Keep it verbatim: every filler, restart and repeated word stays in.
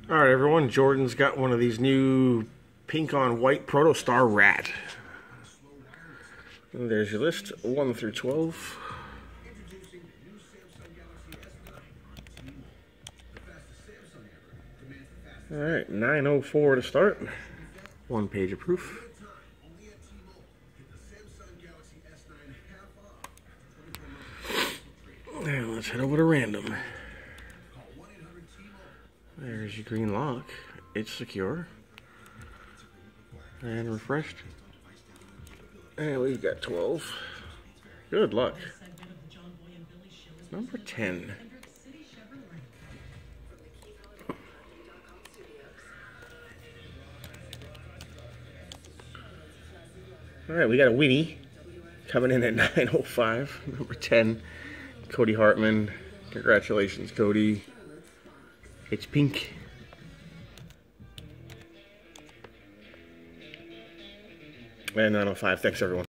All right, everyone. Jordan's got one of these new pink on white Proto Star Rat. And there's your list, one through twelve. All right, nine oh four to start. One page of proof. And let's head over to random. There's your green lock. It's secure. And refreshed. And we've got twelve. Good luck. Number ten. Alright, we got a Winnie coming in at nine oh five. Number ten. Cody Hartman. Congratulations, Cody. It's pink. And nine oh five. Thanks, everyone.